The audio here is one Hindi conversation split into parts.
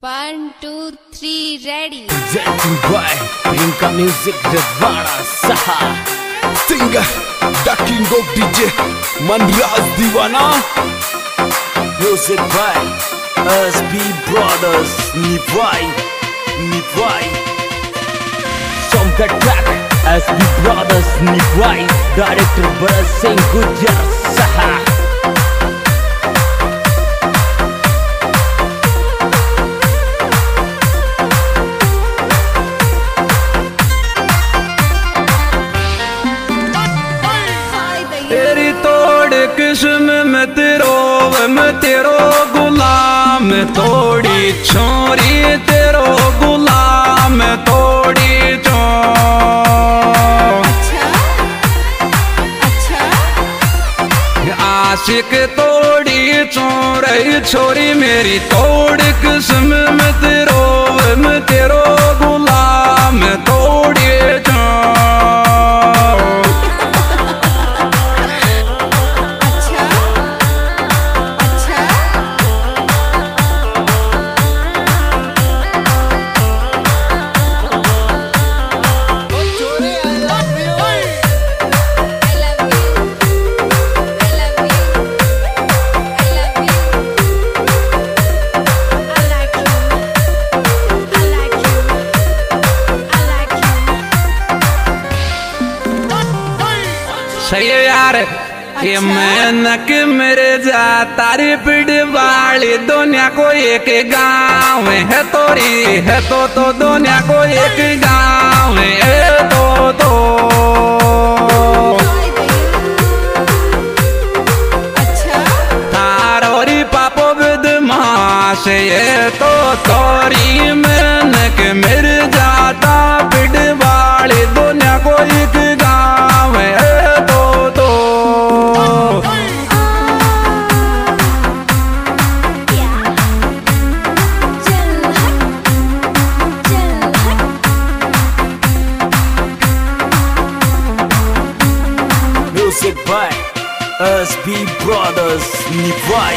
1, 2, 3, ready. Presenting by Rinka Music Rajwada Saha. Singer, the king of DJ, Manraj Diwana. Music by SB Brothers Nivai. From the track SB Brothers Nivai. Director Bharat Singh Gujjar Saha. तेरी तोड़ किस्म में तेरो गुलाम तोड़ी छोरी तेरो गुलाम तोड़ी चो अच्छा आशिक तोड़ी चोरी छोरी मेरी तोड़ किस्म में तेरो गुलाम तोड़ी चो सही है यार ये मेहनत मेरे जा तारी पीढ़ी वाली दुनिया को एक गाँव है तोरी है तो दुनिया को एक गाँव है तो तारोरी पापो बदमाश ये तो तोरी मेहनत मेरे जाता पीढ़ी वाली दुनिया को एक गाँव है Music by SB Brothers Nivai.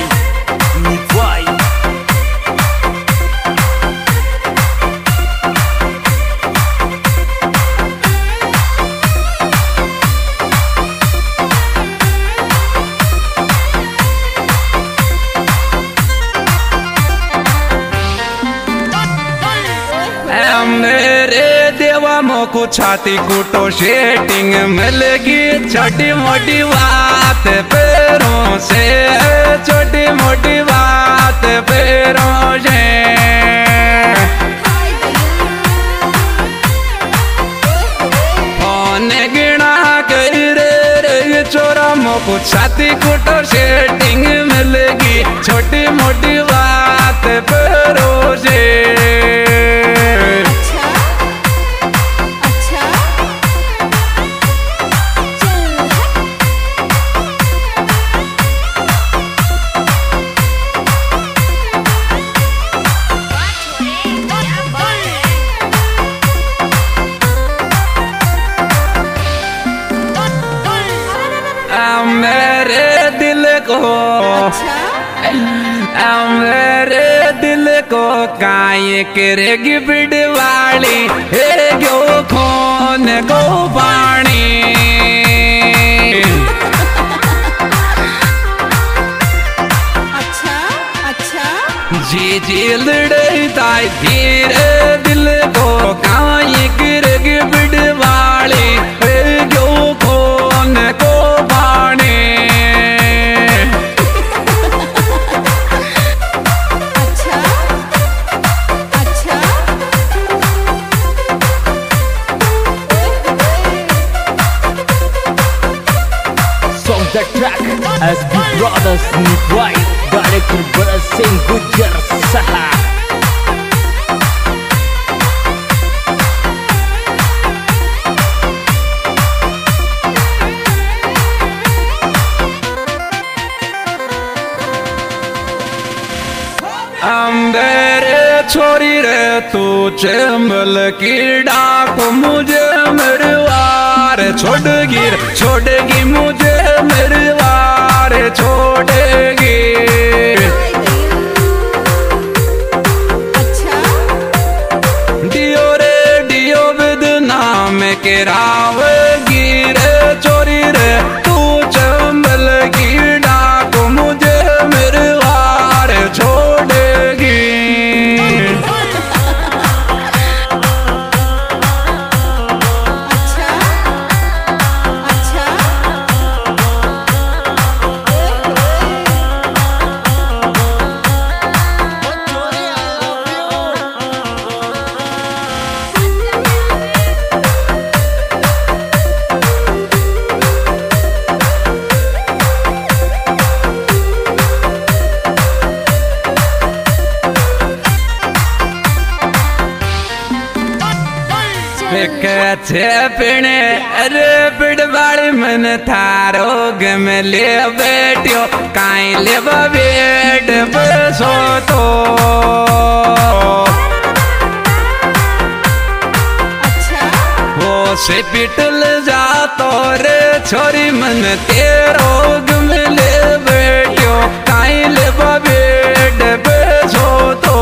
मेरे देवा मोको छाती कुटो शेटिंग मिलगी छोटी मोटी बात पैरों से छोटी मोटी बात पैरों से फोन गिना कर रे चोरा मोको छाती कुटो शेटिंग मिलगी छोटी मोटी बात पैरों से मेरे दिल को काये करेगी बिडवाली हे गो खोन को पानी जी लड़ाई ताई धीरे दिल को काये करेगी बिडवाली हे गो खोन को पानी The track SB Brothers Nivai. Director Bharat Singh Gujjar Saha. मेरे छोरी रे तू चंबल की डाक मुझे मेरे वार छोड़ेगी मुझे मेरे वार छोड़ेगी। के रावेगी रे चोरी रे तू चंबल की डाक मुझे मेरे वार छोड़ेगी। अच्छा अच्छा कच्छे पिणे अरे पिड़वाड़ी मन थारोग में ले बैठो काई ले बैठ बसो तो अच्छा वो से पिटल जातो रे छोरी मन तेरोग में ले बैठो काई ले बैठ बसो तो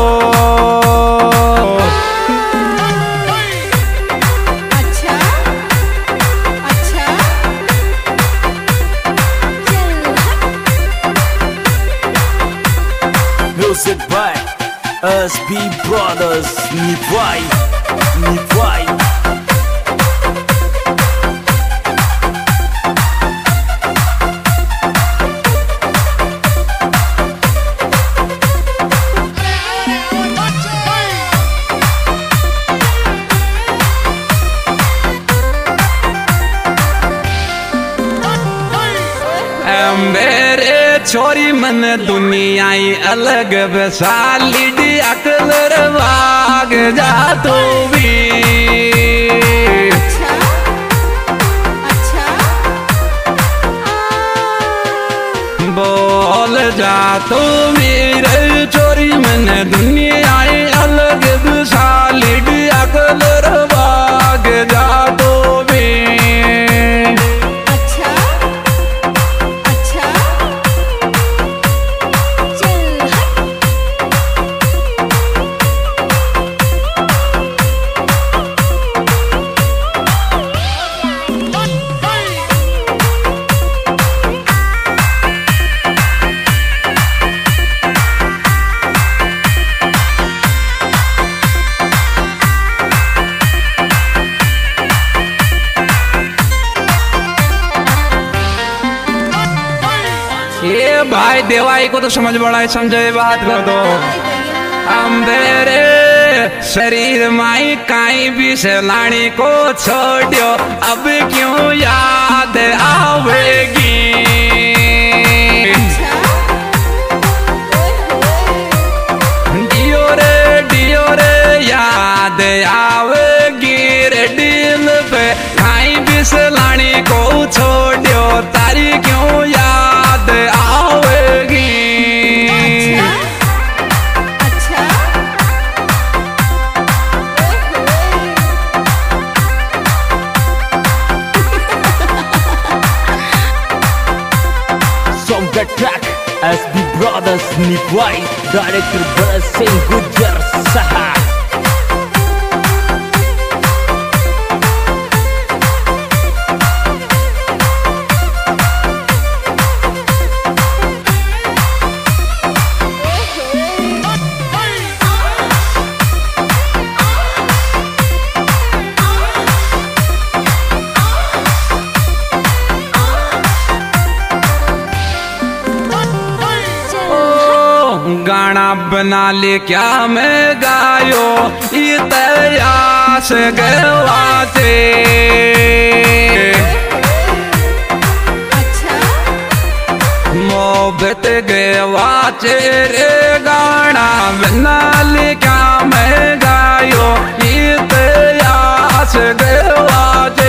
अच्छा अच्छा Music by SB Brothers Nivai Nivai मेरे छोरी मन दुनिया ही अलग बसाली डी अकल रवाग जा तू भी अच्छा अच्छा बोल जा तू मेरे छोरी मन दुनिया ही अलग बसाली डी अकल रवाग जा तू भी अच्छा अच्छा चल हट ये भाई देवाई को तो समझ बड़ा है, समझे बात कर दो। अंधेरे शरीर माई काई भी से लाणी को छोड़ो अब क्यों याद आवेगी। डियो रे याद आवेगी रे दिल पे काई भी से लाणी को छोड़ो तारी क्यों याद आवेगी। अच्छा Song the track SB Brothers Nivai Director Bharat Singh Gujjar Saha गाना बना ले क्या मैं गायो ये तयास गवाते। अच्छा मोहब्बत गवाचे रे गाना बना ले क्या मैं गायो ये तयास गवाते।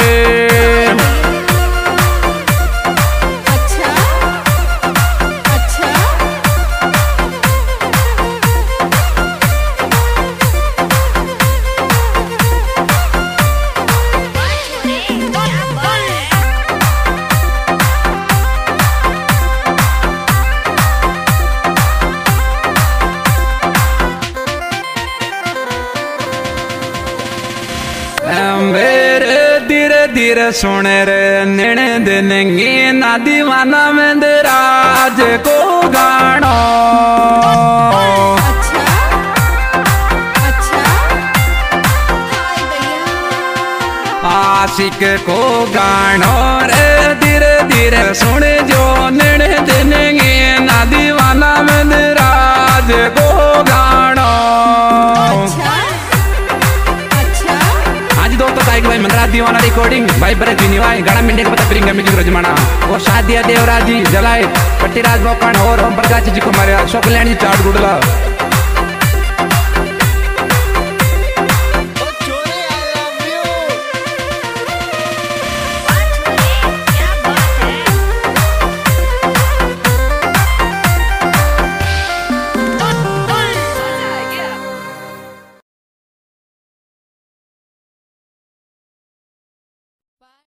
अच्छा अच्छा धीरे सुन रे निर्णय देनेंगे ना दीवाना में राज को गानो। अच्छा अच्छा हाय दैया आशिक को गानो रे धीरे धीरे सुन जो निर्णय देनेंगे ना दीवाना में राज को गानो। अच्छा अच्छा आज दोस्तों ताइक भाई मनराज दीवाना रिकॉर्डिंग भाई बरत बिनी भाई गाना मिंडे के पता प्रिंगा म्यूजिक रजमाना वो शादिया देवराज जी जलाए पट्टीराज मोकान और ओम प्रकाश जी को मारे अशोक लैंड जी चाट गुडला।